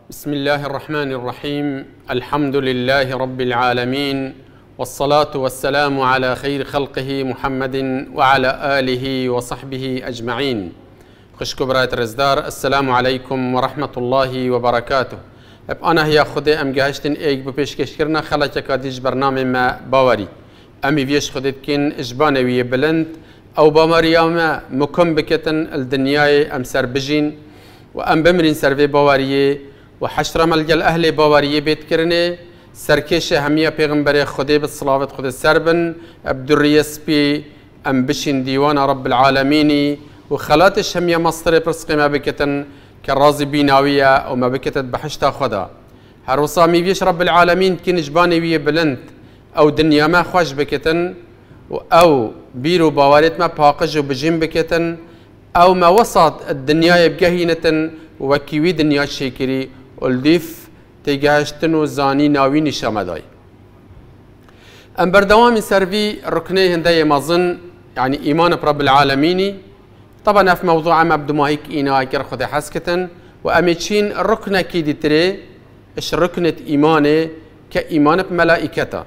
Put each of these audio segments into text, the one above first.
بسم الله الرحمن الرحيم. الحمد لله رب العالمين، والصلاة والسلام على خير خلقه محمد وعلى آله وصحبه أجمعين. خشكو برات رزدار، السلام عليكم ورحمة الله وبركاته. أنا هي خدي أم جهشتن إيج ببيشكش كرنا خلك كاديج برنامج ما باوري أمي بيش خدت كين إجبانوية بلند أو بامرياما مكم بكتن الدنيا أم سربجين وأم بمرين سرفي باوريه وحشر ملجل أهل باوريه بيت كرنه سركش همية پیغمبر خدي بالصلاة خد سربن عبدالريس بي أم بشين ديوان رب العالمين وخلاتش همية مصر برسقي ما بكتن كالرازي بيناوية أو ما بكتت بحشتا خدا هروصا ميبيش رب العالمين كين جبانوية بلند أو دنيا ما خوش بكتن أو بيرو باوريت ما باقج وبجين بكتن أو ما وسط الدنيا يبقهينة وكيوي دنيا شيكري والديف تيجاشتن وزاني ناوي نشامداي. أم بردوام سرفي ركني هندي مظن يعني إيمان برب العالمين. طبعا في موضوع ما بدو ما هيك إينا كر خد حسكتن وأميتشين ركنة كيدي تري إيش ركنة إيمانه كإيمان بملائكته.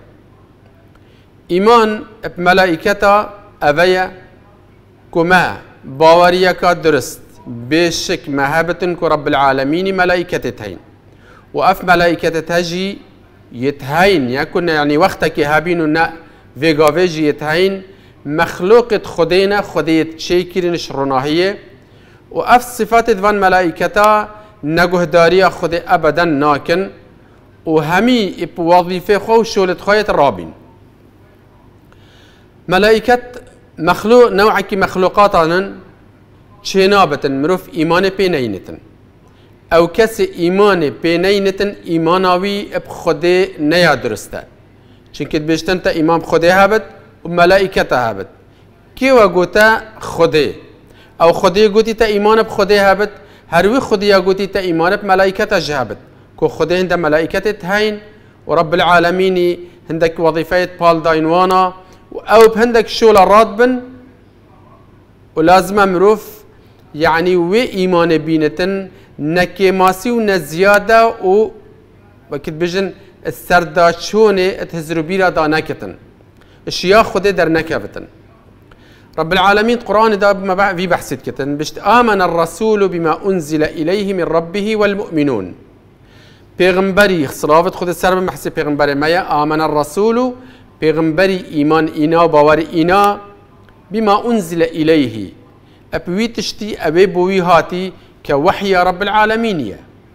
إيمان بملائكته أبيا كما باوريا كدرست بشك مهابة كرب العالمين ملائكة هين وأف ملائكة تهجي يتهين يكون يعني وقتك هابين فيجافيجي يتهين مخلوقة خدينا خدية شيكرين شروناهية وأف صفات ذوان ملائكة نجه داريا خدي أبدا ناكن وهمي بوظيفة خو شولت خاية رابين ملائكة مخلوق نوعك مخلوقاتنا چنابة مروف إيمان بينينتن أو كس إيمان بينينتن إيماناوي بخده نيا درسته چونك بيشتن تا إيمان بخده هابت وملائكة هابت كي وقوتا خده أو خده قوتي تا إيمان بخده هابت هروي خده قوتي تا إيمان بملائكة جهابت كو خده هند ملائكة تهين ورب العالمين هندك وظيفة بال داينوانا أو بهندك شولا راتبن ولازم مروف يعني وإيمان بينتن نكماسي ونزيادة وكت بجن السرداشونة تهزرو بيرا دانكتن الشياخ خده در نكفتن رب العالمين القرآن دا بما في بحثت كتن بشت آمن الرسول بما أنزل إليه من ربه والمؤمنون پیغمبری صلوات خود سر به محض پیغمبر مایا آمن الرسول پیغمبری ایمان اینا باور اینا بما أنزل إليه أبوي تشتي أبي بوي هاتي كوحي رب العالمين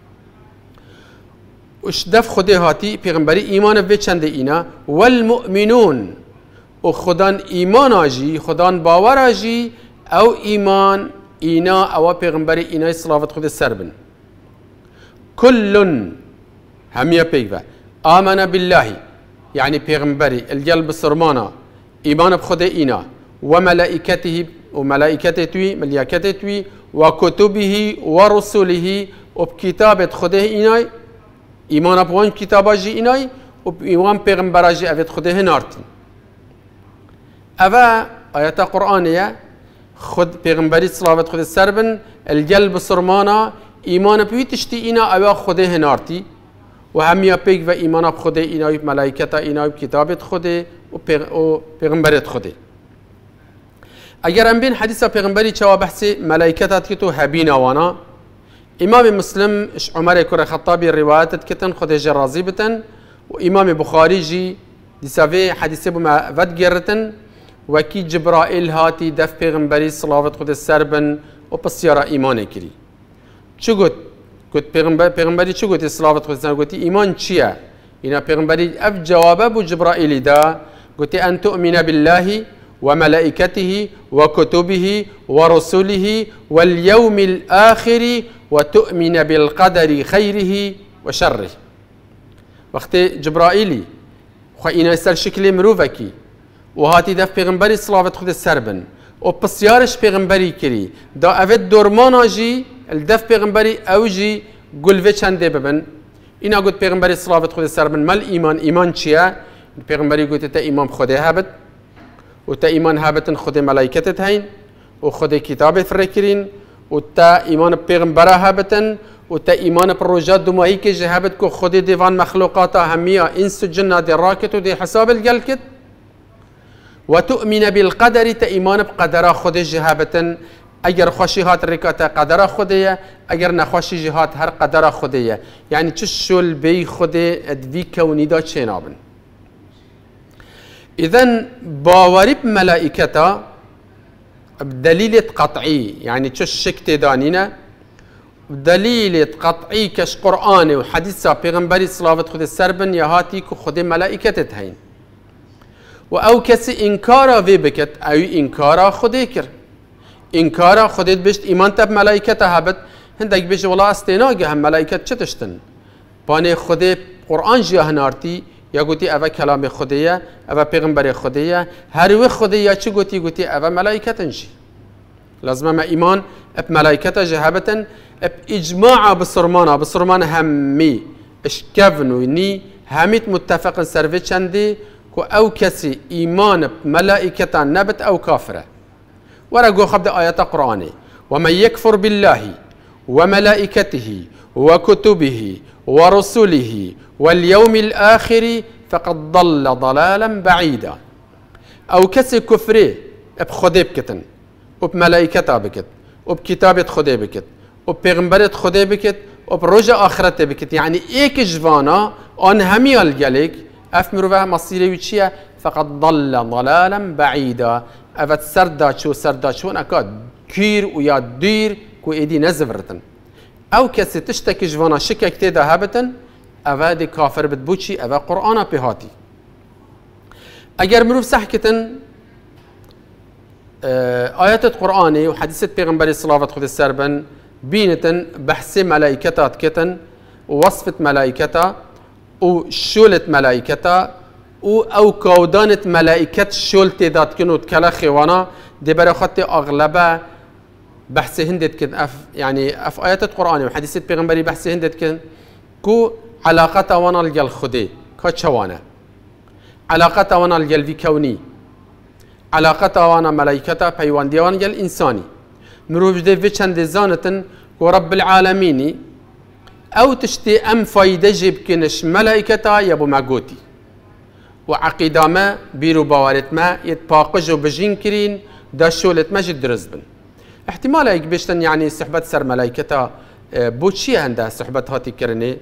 وش دف خده هاتي پیغمبري إيمان في چند إينا والمؤمنون وخدان إيمان آجي خدان باور آجي أو إيمان إينا أو پیغمبري إينا صلاة خده سربن كل همية بيغفة آمن بالله يعني پیغمبري الجلب سرمانا إيمان بخده إينا وملائكته وملائكته ملائكته وكتبه ورسله وبكتابة خده إناي إيمان بوان كتابه جي إناي وإيمان پیغمبر جي أفت خده نارتي أفا آيات قرآنية خد پیغمبري صلاة خده سربن الجلب سرمانا إيمان بيتشتي إنا أفا خده نارتي وهميا بيك و إيمان بخده إناي ملائكته إناي بكتابة خده وپیغمبرت خده اگر ام بین حدیث پیغمبری چوا بحث ملائکتات کتو هبین وانا امام مسلم عمر کر خطابی روایت کتن خود جرازی بتن و امام بخاری جی دیساوی حدیث بما ود گرتن و کی جبرائیل هاتی دف پیغمبری صلوات خود سربن و پسیارا ایمان کری چو گوت پیغمبری چو گوت صلوات خود سربن گوتی ایمان چیه اینا پیغمبری اف جوابه بو جبرائیل دا گوتی ان تؤمن بالله وملائكته وكتبه ورسله واليوم الآخر وتؤمن بالقدر خيره وشره وقت جبرائيلي خاينا يسر شكل مروفكي وهاتي دف پیغمبري صلاة خود السربن وبسيارش پیغمبري كري دا افت دورمانا جي الدف پیغمبري اوجي قلوه چنده ببن اينا قد پیغمبري صلاة خود السربن مال ايمان چيه پیغمبري قد تا ايمان خوده هبت وتا إيمان هابتن خود ملائكة هين وخود كتاب فركرين وتا إيمان بيغمبرا هابتن و تا ایمان پر روجات دومایی که جهابت که خود دیوان مخلوقات همیا انس و جنة دی راکت و دی حساب الگل کت و تؤمن بالقدر تا ایمان بقدر خود جهابتن اگر خوشی هات رکاتا قدر خودیه اگر نخوشی جهات هر قدر خودیه یعنی چه شل بی خود ادوی کونی دا چه نابن اذن باوری بملائکتا بدلیل قطعی یعنی چه شکت دانینه دلیل قطعی کش قرآن و حدیث پیغمبری صلوات خود سربن یا هاتی که خود ملائکتت هین و او کسی انکارا وی بکت او انکارا خودی کرد انکارا خودت بشت ایمان تب ملائکت هبت هندک بشه والله استیناگه هم ملائکت چه تشتن بانه خود قرآن جا هنارتی یا گوتی اوه کلام خودیه اوه پیغمبر خودیه هر خودیه چه گوتی اوه ملائکتنشی لازم ما ایمان اب ملائکت جهبتن اب اجماع بسرمان همی اشکفنو نی همیت متفق سروی چندی که او کسی ایمان ملائکتا نبت او کافره ورقوا خبد آيات قرآني ومن يكفر بالله وملائكته وكتبه ورسله واليوم الآخر فقد ضل ضلالا بعيدا أو كسي كفري بخدي بكتن وبملائكته بكت وبكتابة خدي بكت وبيغمبرة خدي بكت وبرجع آخرته بكت يعني إيك جوانا أن همي الجلك أفمروا مصيري وشيا فقد ضل ضلالا بعيدا اوت سرداچون اکاد کیر و یا دیر کو ایدی نزورتن او کسی تشتکی جوانا شکک تیدا هبتن اوه دی کافر بد بوچی اوه قرآن پی هاتی اگر مروف سحکتن آیات قرآنی و حدیثت پیغمبری صلوات خود سربن بینتن بحث ملائکتات کتن و وصفت ملائکتا و شولت ملائکتا او کودانت ملائکت شول تعداد کنود کلا خوانا دی برای خط اغلبه بحث هندت کن يعني اف آیات قرآن و حدیث پیغمبری بحث هندت کن کو علاقت وانا الجل خدي کا چوانه علاقت وانا الجل وی کونی علاقت وانا ملائکتا پیوندی وانا الجل انسانی مروج دی وی چند زانتن کو رب العالمینی او تشتی ام فایده جیب کنش ملائکتا یا بو مگوتی وعقيدة ما بيرو باورت ما يتباقج وبجين كرين دا شولت ما جد درز بن احتمال هيك بيشتن يعني صحبت سر ملائكتا بوچي هنده صحبت هاتي كرني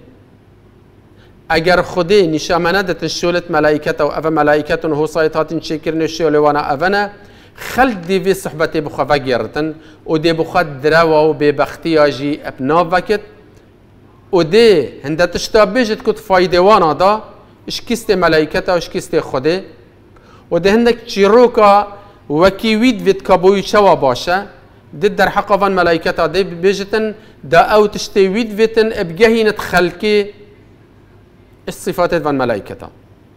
اگر خودي نشامنده شولت ملائكتا و اف ملائكتا هو صايت هاتين شكرني شول وانا افنا خلق دي في صحبتي بخوا فجرتن ودي بخوا دروا وببختياجي ابنا وقت ودي هنده تشتابيجت كت فايده وانا دا اش کست ملائکتا و اش کست خوده و ده هندک چیروکا وکیوید وید کابوی چوا باشه ده در حقا وان ملائکتا ده بیجتن ده او تشتوید ویتن ابگهینت خلکی الصفات وان ملائکتا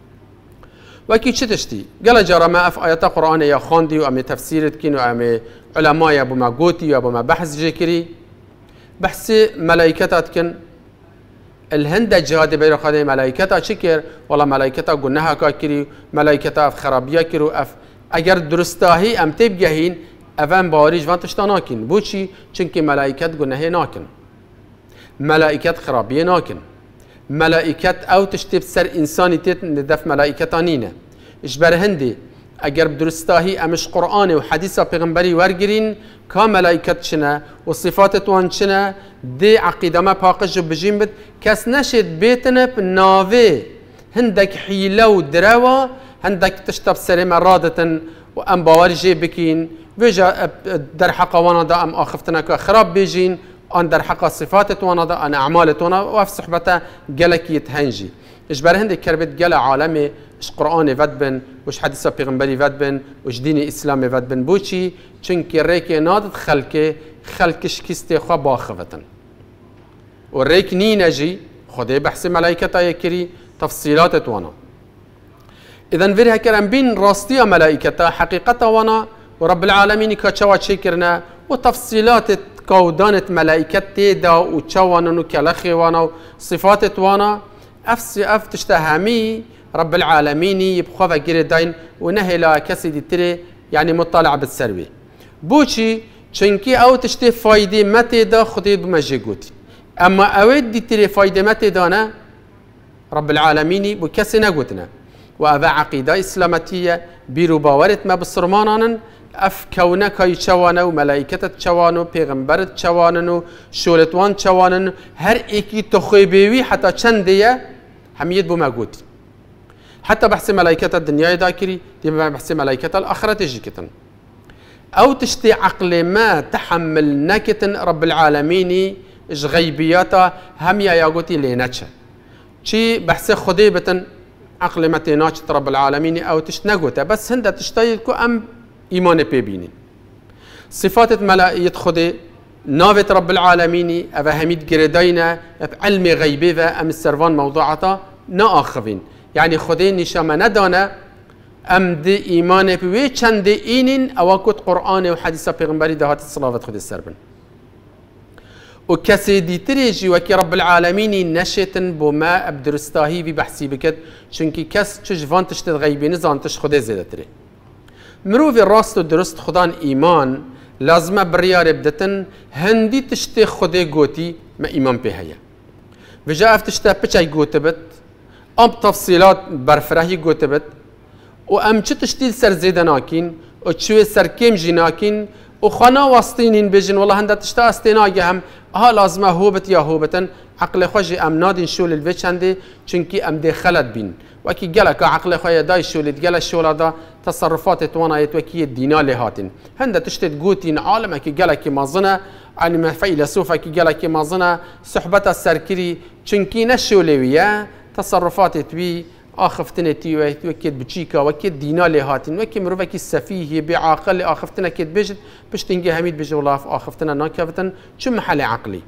وکی چه تشتی؟ گل جارا ما اف آیات قرآن یا خاندی و امی تفسیرت کن و امی علماء یا بما گوتی و بما بحث جکری بحث ملائکتات کن الهند جهاد بير خدای ملائکتا چکر ولی ملائکتا گناه کا کری ملائکتا اف خرابیا کرو اف اگر درستاهی ام تب گهین افن باریج وان تشتا ناکن بوچی چونکه ملائکت گناه ناکن ملائکت خرابیه ناکن ملائکت او تشتب سر انسانی تیت ندف ملائکتا نینه اش بر هندی اگر درستاهی امش قرآن و حدیث پیغمبری ورگرین کا ملائکت چنه و صفات توان چنه دی عقیده ما پاقش بجیم بد کس نشد بیتنه ناوه هندک حیله و دروا هندک تشتب سر مرادتن و ام باور جی بکین ویجا در حق وانا دا ام آخفتنا که خراب بیجین آن در حق صفات وانا دا آن اعمال وانا و اف صحبتا گلکیت هنجی اش بر هندک کربت گل عالمی اش قرآن ود بن وش حدیث پیغمبری ود بن وش دین اسلام ود بن بوچی چونکه ریک نادت خلکش کسته خوا باخفتن و ریک نی نجی خدای بحث ملائکتا یکری تفصیلات توانا اذن ویره کرم بین راستی ملائکتا حقیقتا وانا و رب العالمین که چوا چه کرنا و تفصیلات کودانت ملائکت تیدا و چوانا و کلخی وانا و صفات وانا اف تشتهمی رب العالمين يبخوا فقير داين ونهي لا كسي تري يعني مطلع بالسروي بوشي چنكي او تشتي فايدي متى دا خدي بمجيقوتي اما اوید دی تری فایده مت دانه رب العالمینی بو کسی نگوتنه و او عقیده اسلامتیه بیرو باورت ما بسرمانانن اف کونه کای چوانه و ملائکتت چوانه و پیغمبرت چوانن و شولتوان چوانن هر ایکی تخیبیوی حتی چندیه همیت بو ما گوتی حتى بحث ملائكة الدنيا داكري دي بحث ملائكة الآخرة جيكتن أو تشتي عقل ما تحمل نكتن رب العالمين إش غيبياتا هم يا ياغوتي ليناتشا شي بحث خديبة عقل ما تيناتشت رب العالمين أو تشتنقوتا بس هندا تشتايلكو أم إيمان بيبينين صفات ملائية خدي نافت رب العالمين أفا هميد قردينا علم غيبي أم السرفان موضوعتا ناخفين يعني خدي نشامه ندانه ام دی ایمان بوی چند اینین او کت قرآن و حدیث پیغمبری دهات صلوات خود سربن و کسی دیتری جی وکی رب العالمین نشتن بو ما ابدرستاهی بی بحثی بکد چونکی کس چش وانتش تغیبی نزانتش خود زیده تری مروف راست و درست خدان ایمان لازمه بریار بدتن هندی تشتی خود گوتی ما ایمان به هیا و جا افتشتا پچای گوته بد ام تفصيلات برفراهي قوتبت وام تشتيل سر زيدناكين وتشوي سر كيم جيناكين وخنا واسطينين بيجن والله هندا تشتا استيناجهم ها لازمه هوبت يا هوبتن عقل خوجي ام نادين شول الفيتش عندي چونكي ام دي خلت بين وكي جلك عقل خويا داي شولت جل الشولادا تصرفات توانايت وكي الدينا لهاتن هندا تشتت قوتين عالم كي جلك مازنا يعني ما فيلسوف كي جلك مازنا صحبه السركري چونكي نشولويه تصرفات توي آخفتنا تي وكيد بتشيكا وكيد دينا لهاتن وكيد مروفك السفيه بعاقل آخفتنا كيد بجد باش تنجي هميد بجد والله آخفتنا ناكفتن شو محل عقلي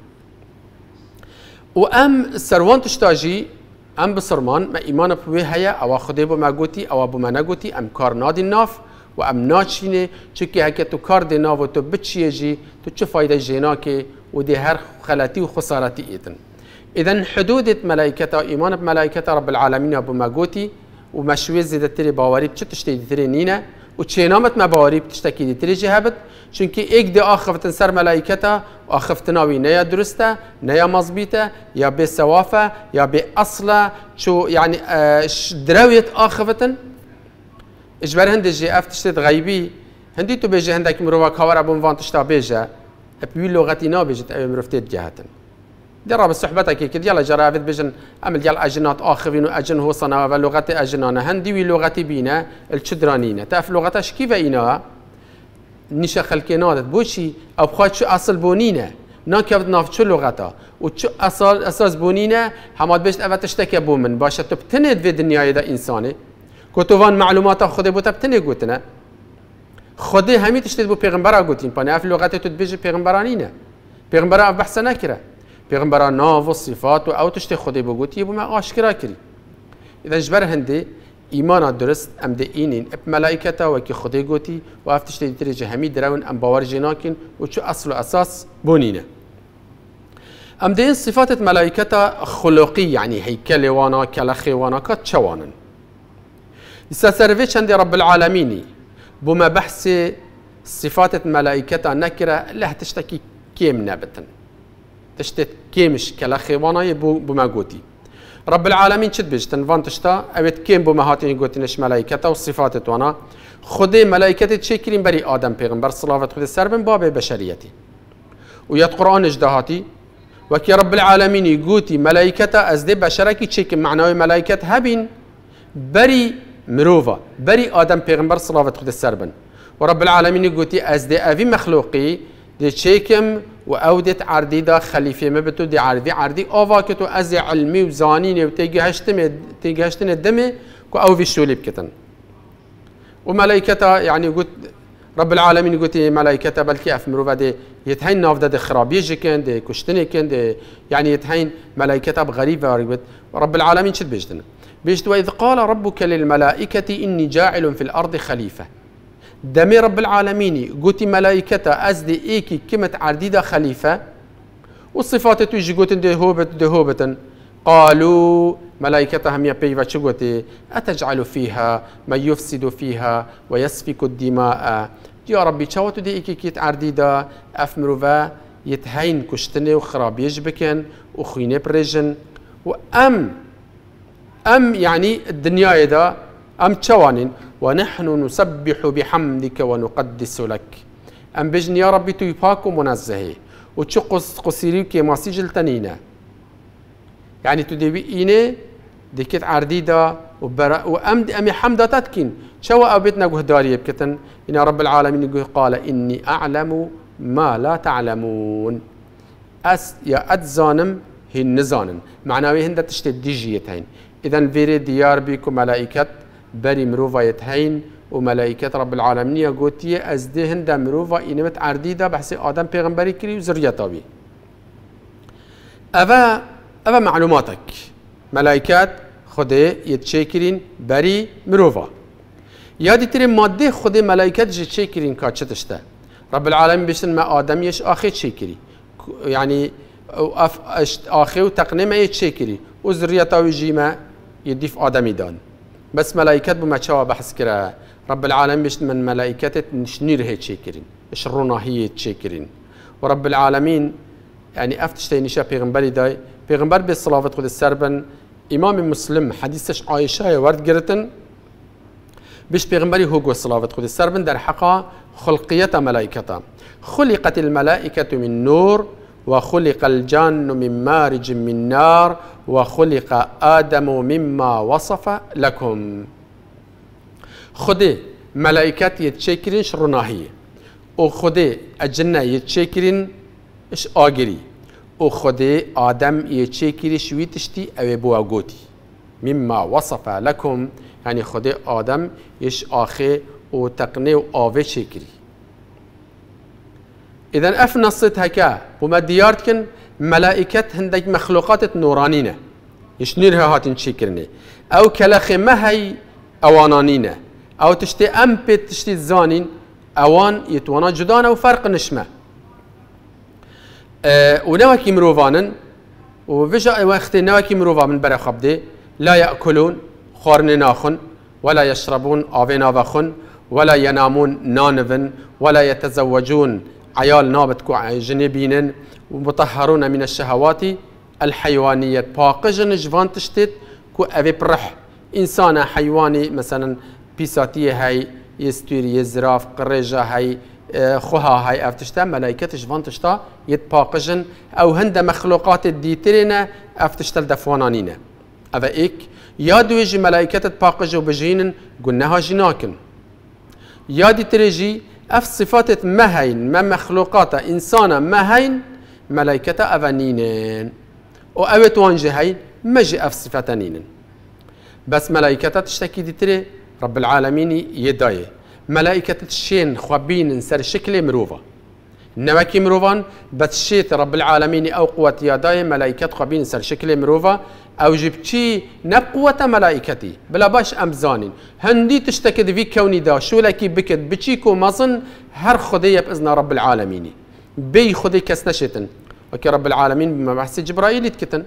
وام سروان تشتاجي ام بسرمان ما ايمان بوي هيا او خدي بو ما قوتي او ابو ما نقوتي ام كار نادي الناف وام ناتشيني چونكي هكا تو كار دي ناف تو بتشيجي تو تشو فايده جيناكي ودي هر خلاتي وخسارتي ايتن إذن حدود ملائكة إيمان بملائكة رب العالمين أبو ماجوتي ومشوي زيادة تري باوري بتشتشتي تري نينا وتشينامت ما باوري بتشتكي تري جهبت چونكي إيك دي آخفتن سر ملائكة وآخفتنا وينيا درسته نيا مظبيته يا بسوافة يا بأصلة شو يعني دراوية آخفتن إجبار هندي جي أفتشتت غيبي هندي تو بيجي هندك مروفا كاور أبو مفان تشتا بيجا أبوي لغتنا بيجت أبو مروفتت جهتن درب الصحبتك كده يلا جرافت بيجن عمل ديال اجنات اخرين واجن هو صنع ولغه اجنانا هندي ولغه بينا الشدرانينا تعرف لغتاش كيف اينا نيشا خلكينات بوشي او بخوات شو اصل بونينا ناكبت ناف شو لغتها وشو اصل اساس بونينا حماد بيش اول تشتكي بو من باشه تبتند في الدنيا ده انساني كتوان معلومات خودي بو تبتني قوتنا خودي همي تشتد بو پیغمبرا قوتين باني اف لغته تدبيج پیغمبرانينا پیغمبرا بحث نكره پیغمبران ناف و صفات و او تشتی خودی بگوتی بو ما آشکرا کری اذا جبر هندی ایمان درست ام ده اینین اب ملائکتا و کی خودی گوتی و اف تشتی تری جهمی درون ام باور جناکن و چو اصل و اساس بونینه ام ده این صفات ملائکتا خلقی یعنی هیکل وانا کلخی وانا کات چوانن سروی چند رب العالمینی بو ما بحث صفات ملائکتا نکره له تشتکی کیم نبتن تشتت كيمش كلا خيوانا بما قوتي رب العالمين شد بيجتن فان تشتا اويت كيم بما هاتين قوتينش ملائكته والصفات وانا خدي ملائكته تشكرين بري ادم پیغمبر صلوات خدي سربن باب بشريتي ويات قران اجدهاتي وكي رب العالمين يقوتي ملائكته ازدي بشركي تشكي معنوي ملائكه هبين بري مروفا بري ادم پیغمبر صلوات خدي سربن ورب العالمين يقوتي ازدي افي مخلوقي دي تشيكم وأودت عردي دا خليفة ما بتو دي عردي أواكتو أزي علمي وزانيني وتيجي هشتن الدم كو أو في الشولي بكتن وملائكتها يعني قلت رب العالمين قلت ملائكتها بلكي أفمروا دي يتهين نافدا دي خرابيجي كان دي كشتني كان دي يعني يتهين ملائكتها بغريبة رب العالمين شد بيجتن وإذ قال ربك للملائكة إني جاعل في الأرض خليفة دمي رب العالمين قوتي ملائكته أزدي إيكي كمت عرديدة خليفة والصفات تيجي قوتن دهوبة قالوا ملائكته هم يبيفا شقوتي أتجعل فيها من يفسد فيها ويسفك الدماء يا ربي شواتو دي إيكي كيت عرديدة أفمروفا يتهين كشتني وخراب يجبكن وخيني بريجن وأم يعني الدنيا إذا أم توانين ونحن نسبح بحمدك ونقدس لك أم بجن يا ربي تيباكم منزهي وتشقص قصيريك ما سجل تنينة يعني تدبيني ديكت عرديدة وأم حمدة تتكين شو أبيتنا جهداري بكتن إن رب العالمين قال إني أعلم ما لا تعلمون يا أتزانم هي النزانن معناه هند تشتد ديجيتين إذا فيري ديار بيكم ملائكة بري مروفا يتهين وملائكة رب العالمين يقولي أزده هند مروفا إنمت عرديدة بحسي آدم پیغمبري كري وزريته بي أبا معلوماتك ملائكات خده يتشكرين بري مروفا يادي تري مادة خده ملائكات يتشكرين كاتشتشته رب العالمين بيشن ما آدم يش آخي تشكري يعني آخي وتقنيمه يتشكري وزريته ويجيما يديف آدمي دان بس ملائكات بما تشوا بحث كرا رب العالمين بيشن من ملائكات نشنير هي تشكرين اشرونا هي تشكرين ورب العالمين يعني افتشتي نشا پیغمبري داي پیغمبر بالصلاة خود السربن امام مسلم حديثش عائشة ورد گرتن بيش پیغمبري هو الصلاة خود السربن در حقا خلقية ملائكة خلقت الملائكة من نور وخلق الجان من مارج من نار وخلق آدم مما وصف لكم خده ملائكة يتشكرين شرناهية وخده الجنة يتشكرين اش آگری او خود آدم يتشكري شويتشتي او بواغوتي مما وصف لكم يعني خود آدم يش آخي و تقني و آوه شكري إذن أف نصت هكا وما ديارتكن ملائكة هندك مخلوقات نورانينة يش نيرها هاتن شكرني أو كلاخي ما هي أوانانينة أو تشتي أمبت تشتي الزانين أوان يتوانا جدانا وفرق نشمه ونواكي مروفانن وفجأة وقت نواكي مروفا من برا خبدي لا يأكلون خورن ناخن ولا يشربون آوين آوخن ولا ينامون نانفن ولا يتزوجون عيال نابت كو جنبينن ومطهرون من الشهوات الحيوانية باقجن جوان تشتت كو أبي برح إنسان حيواني مثلا بيساتية هاي يستوير يزراف قريجة هاي خوها هاي افتشتا ملائكة جوان تشتا يتباقجن او هند مخلوقات ديترين افتشتا الدفوانانين اذا ايك يا دويجي ملائكة تباقجوا بجينن قلناها جناكن يا دي تريجي اف صفات مهين ما مخلوقات انسانا مهين ملائكة افنينن او اوت وانجي هاي مجي اف صفاتنين بس ملائكة تشتكي دي تري رب العالمين يدايه ملائكة تشين خوابين سر شكل مروفا نواكي مروفان بتشيت رب العالمين أو قوة يداي ملائكة خوابين سر شكل مروفا أو جبتشي نقوة ملائكتي بلا باش أمزانين هندي تشتكد في كوني دا شو لكي بكت بتشيكو مظن هر خدية بإذن رب العالمين بي خدي كسنشتن وكي رب العالمين بما بحث جبرائيل يتكتن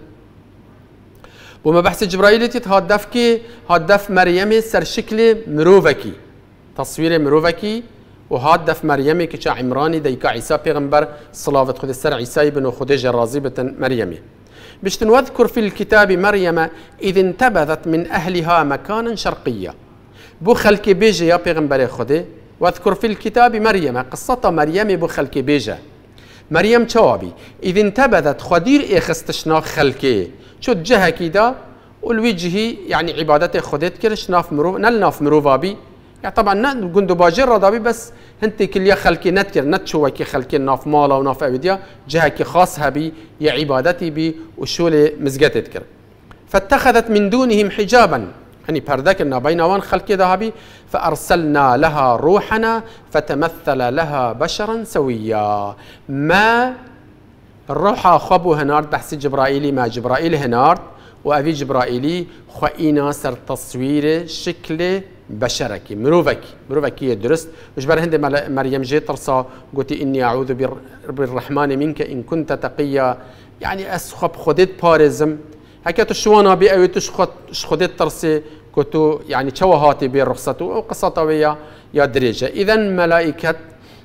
وما بحث جبرائيل يتهدفكي هدف مريم سر شكل مروفكي تصوير مروفكي وهدف مريم كشا عمراني ديكا عيسى پیغمبر صلاة خود السر عيسى بن خديجة الرازبة مريم بشتن واذكر في الكتاب مريم إذ انتبذت من أهلها مكانا شرقيا بو خلق بيجي يا پیغمبر خده واذكر في الكتاب مريم قصة مريم بو خلق بيجي مريم جوابي إذ انتبذت خدير إخستشنا خلقه شو جهة كده والوجهي يعني عبادة خدت كرش ناف مروف نلناف مروفابي يعني طبعا قندو باجر رضابي بس هنتي كل خلقي نتكر نتشوى كي خلقي ناف مالا وناف أبديا جهة كي خاصها بي يا عبادتي بي وشولي مزقت تذكر فاتخذت من دونهم حجابا يعني بردكنا بينوان خلقي ذهبي فأرسلنا لها روحنا فتمثل لها بشرا سويا ما الروح خبو هنار بحث جبرائيلي ما جبرائيل هنار وأبي جبرائيلي خائنا سر تصوير شكل بشرك مروفك درست وجبر هند مريم جيت ترصى قلت إني أعوذ بالرحمن منك إن كنت تقيا يعني أسخب خدت بارزم هكا تشوانا بي أو خدت ترصي كنتو يعني شوهاتي بالرخصة وقصة ويا يا درجة إذا ملائكة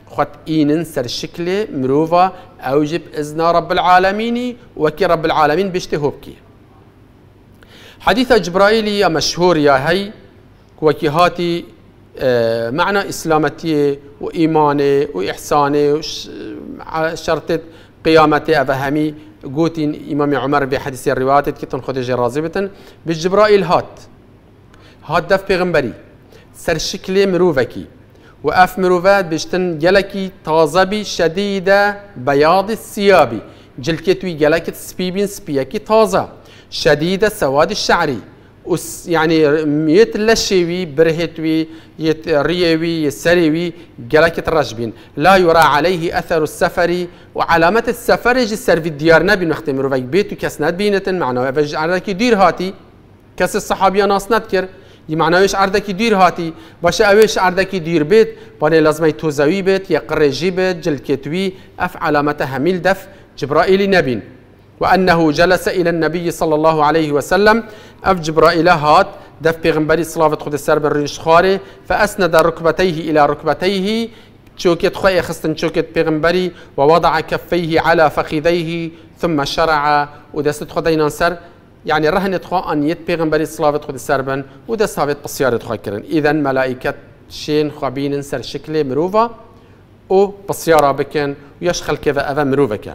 خط إينن سر شكل مروفا أوجب إذن رب العالمين وكي رب العالمين بيشتهوبكي حديث جبرائيل مشهور يا هي وكي هاتي معنى إسلامتي وإيماني وإحساني وشرطة قيامتي أفهمي قوتين إمام عمر بحديث الروايات كتن خدجة رازبة بالجبرائيل هات دف بيغمبري سر شكل مروفكي وأف مروفات بيشتن جلكي طازبي شديدة بياض الثياب جلكتوي جلكت سبيبين سبيكي طازة شديدة سواد الشعري يعني يت لشيوي برهتوي يت ريوي يسريوي جلكت رجبين لا يرى عليه أثر السفر وعلامة السفر يجي السر في الديار نبي نختمر فيك بيتو كسنات بينة معناه فج عندك يدير هاتي كس الصحابية ناس نذكر معناه ايش عندك يدير هاتي باش اويش عندك يدير بيت باني لازم يتوزوي بيت يقرجي بيت جلكتوي اف علامة هميل دف جبرائيل نبين وأنه جلس إلى النبي صلى الله عليه وسلم أف جبرائيل هات دف بيغمبري صلافة خد السرب الريش خاري فأسند ركبتيه إلى ركبتيه شوكت خوي خستن شوكت بيغمبري ووضع كفيه على فخذيه ثم شرع ودست خدينا سر يعني رهنت خو أن يت بيغمبري صلافة خد السربن ودست هابت بصيارة خو كرن إذن ملائكة شين خابين سر شكل مروفا و بصيارة بكن ويشخل كذا أذا مروفا كان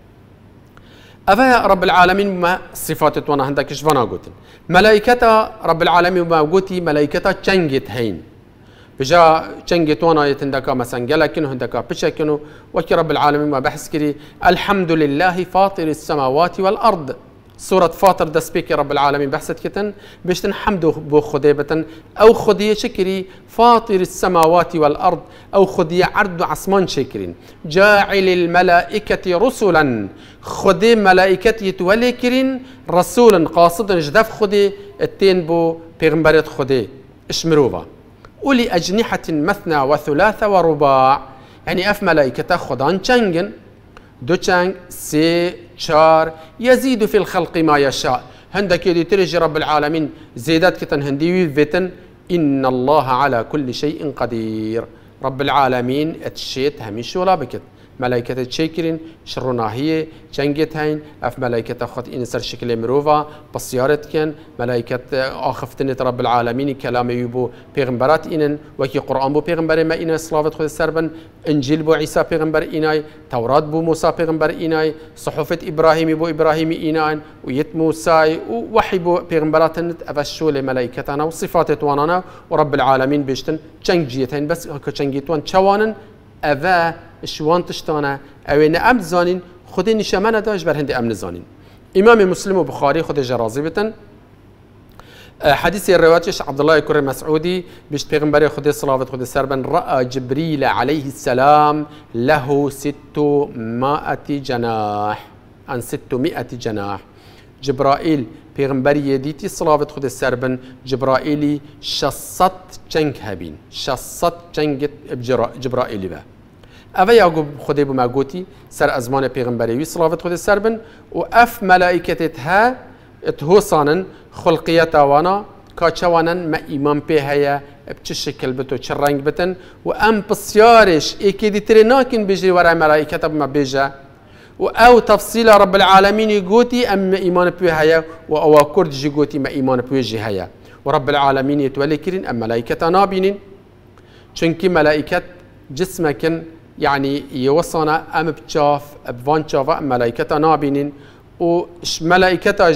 أفا رب العالمين ما صفات وانا عندك شفنا قوتن ملائكة رب العالمين ما قوتي ملائكة تشنجت هين بجا تشنجت وانا يتندكا مثلا جلكن هندكا بشكنو وكي رب العالمين ما بحث كري الحمد لله فاطر السماوات والأرض سورة فاطر دسبيك رب العالمين بحثت كتن بيشتن حمد بو خديبة أو خدية شكري فاطر السماوات والأرض أو خدية عرض عصمان شكرين جاعل الملائكة رسلا خدي ملائكة يتولي كرين رسولا قاصدا جدف خدي التين بو بيغمبرت خدي اشمروفا أولي أجنحة مثنى وثلاثة ورباع يعني أف ملائكة خدان تشنجن دوتشانج سي شار يزيد في الخلق ما يشاء هندك يدي ترجي رب العالمين زيدات كتن هندي فيتن إن الله على كل شيء قدير رب العالمين اتشيت هميش ولا بكت ملائكة تشيكرين شرنا هي جنجت هين اف ملائكة خط انسر شكل مروفا بصيارت كن ملائكة اخفتنة رب العالمين كلام يبو پیغمبرات انن وكي قرآن بو پیغمبر ما انا صلافت خود السربن انجيل بو عيسى پیغمبر اناي توراة بو موسى پیغمبر اناي صحفة ابراهيم بو ابراهيم انان ويت موسى ووحي بو پیغمبرات افشول ملائكتنا وصفات وانانا ورب العالمين بيشتن جنجيتين بس هكا جنجيتوان چوانن أذا شوان تشتانا أوين أمن زانين خدي نشامنا داش بر هندي أمن زانين إمام مسلم وبخاري خدي جرازبة حديث الرواية عبد الله كريم مسعودي بيشت پیغمبر خدي صلاة خدي سربن رأى جبريل عليه السلام له 600 جناح عن 600 جناح جبرائيل پیغمبری دیتی صلوات خود سربن جبرائیلی شصت چنگ هبین شصت چنگ جبرائیلی به اوه یعقوب خودی بو مگوتی سر ازمان پیغمبری صلوات خود سربن و اف ملائکتت ها اتهوصانن خلقیت وانا کاچوانن ما ایمان به هیا بچه شکل بتو چه رنگ بتن و ام بسیارش ایکی دی تری ناکن بجری ورای ملائکت بما بیجا أو تفصيل رب العالمين يقولي أم إيمان بوهايا وأو كرد يقولي ما إيمان بوجهايا ورب العالمين يتولي كرين أم ملائكة نابين چونكي ملائكة جسمك يعني يوصنا أم بتشاف بفان شافا أم ملائكة نابين وش ملائكة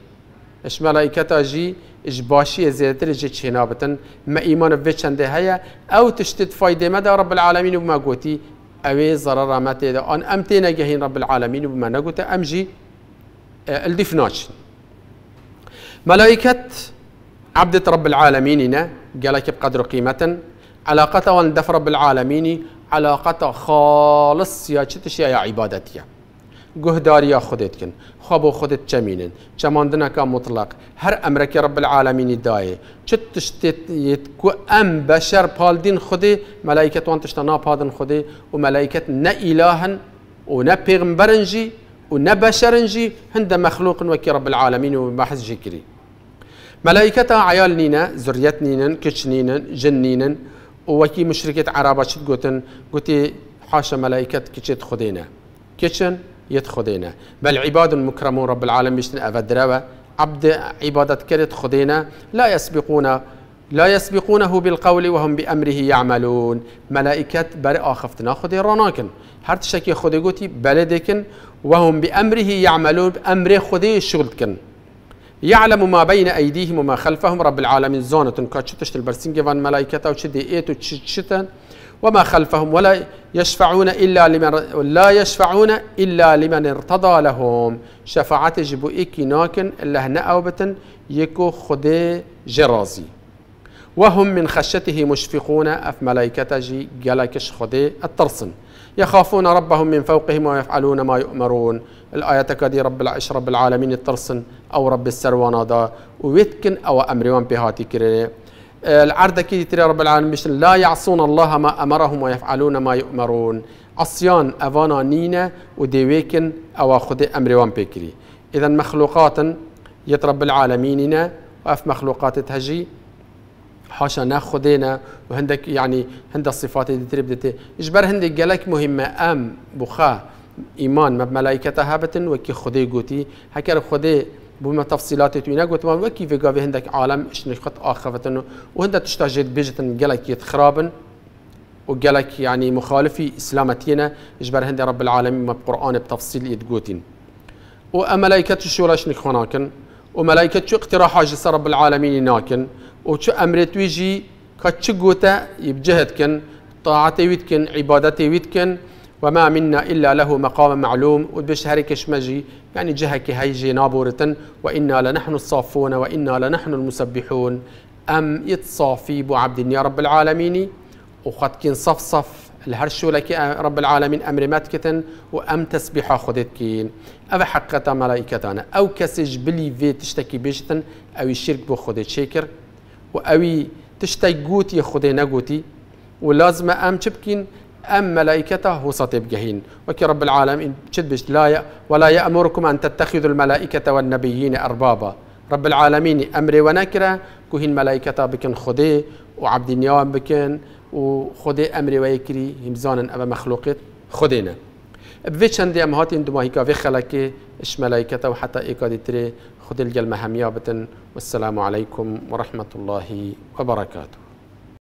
جي إش باشي زيادة رجع شنابة ما إيمان بوجهايا هيا أو تشتت فايدة مدى رب العالمين وما قوتي أوي ضرر ما تيدا أن أمتنا جهين رب العالمين وبما نقول أمجي الدفناش ملائكة عبدة رب العالمين قالك بقدر قيمة علاقته وندف رب العالمين علاقته خالص يا تشتشي يا عبادتي جهداريا خدتكن خابو خدت جمينن جماندنا كمطلق هر أمرك رب العالمين داي تشتت يتكو أم بشر بالدين خدي ملائكة وانتشتنا بادن خدي وملائكة نا إلها ونا بيغمبرنجي ونا بشرنجي هند مخلوق وكي رب العالمين وبحث جكري ملائكة عيال نينا زريات نينا كش نينا جن نينا وكي مشركة عربة شد قوتن قوتي حاشا ملائكة كيشت خدينا كيشن يت خدينا بل عباد مكرمون رب العالمين بيشتن أفدروا عبد عبادة كرت خدينا لا يسبقونه بالقول وهم بأمره يعملون ملائكة برئ خفتنا خدي راناكن هر تشكي خدي قوتي بلدكن وهم بأمره يعملون بأمر خدي شغلتكن يعلم ما بين أيديهم وما خلفهم رب العالمين زونة كاتشتش البرسنجي فان ملائكة وشدي إيتو تشتن وما خلفهم لا يشفعون إلا لمن ارتضى لهم شفاعة جبو إيكي ناكن إلا هنا أوبتن يكو خدي جرازي وهم من خشيته مشفقون أف ملائكة جي جلكش خدي الترسن يخافون ربهم من فوقهم ويفعلون ما يؤمرون الآية كدي رب العالمين الترسن أو رب السروانادا ويتكن أو أمريون بهاتي كريه العرض كي ترى رب العالمين لا يعصون الله ما أمرهم ويفعلون ما يؤمرون عصيان أفانا نينا وديويكن أو خدي أمريون بكري إذا مخلوقات يترب العالمين وأف مخلوقات تهجي حاشا ناخذينا وهندك يعني هند الصفات اللي تريد اجبر هندك قالك مهمه بخا ايمان بملائكه هابتن وكي خدي قوتي هكر خدي بما تفصيلات توينا قلت وكي في قاوي هندك عالم ايش نخط اخفتن وهند تشتاجد بيجتن قالك يتخرابن وقالك يعني مخالفي اسلامتينا اجبر هند رب العالمين بالقران بتفصيل يتقوتين وملائكه الشورى ايش نخوناكن وملائكه شو اقتراح جس رب العالمين ناكن وشو أمرت ويجي كتشجوتا يبجهدكن طاعتي ويتكن عبادتي ويتكن وما منا إلا له مقام معلوم وبشهر كشمجي يعني جهك هيجي نابورة وإنا لنحن الصافون وإنا لنحن المسبحون أم يتصافي بو عبد يا رب العالمين وقد كن صف الهرشو لك رب العالمين أمر ماتكتن وأم تسبيحا خدتكين أو حقتا ملائكتانا أو كسج بلي في تشتكي بيشتن أو الشرك بو خدت شكر وأوي تشتي قوتي خدي نقوتي ولازم أم تبكين أم ملائكته وسطيب جهين وكي رب العالمين تشدبش ولا يأمركم أن تتخذوا الملائكة والنبيين أربابا رب العالمين أمري ونكرة كهين ملائكته بكن خدي وعبد النيام بكن وخدي أمري ويكري همزانا أبا مخلوقات خدينا بفيتش عندي أمهاتي اندما هيكا في خلقي إش ملائكته وحتى إيكادي تري خدي الجلمة هميابة والسلام عليكم ورحمة الله وبركاته.